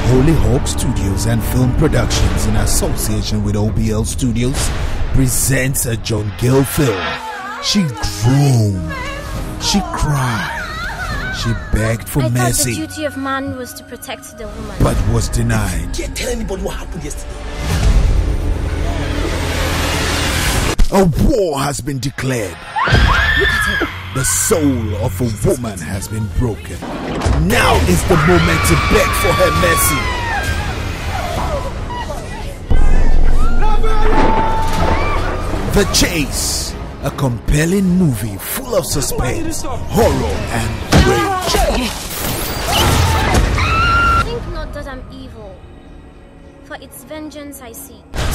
Holy Hawk Studios and Film Productions, in association with OBL Studios, presents a John Gill film. She groaned, she cried, she begged for mercy. I thought the duty of man was to protect the woman, but was denied. You can't tell anybody what happened yesterday. A war has been declared. The soul of a woman has been broken. Now is the moment to beg for her mercy. The Chase, a compelling movie full of suspense, horror, and rage. Think not that I'm evil, for it's vengeance I seek.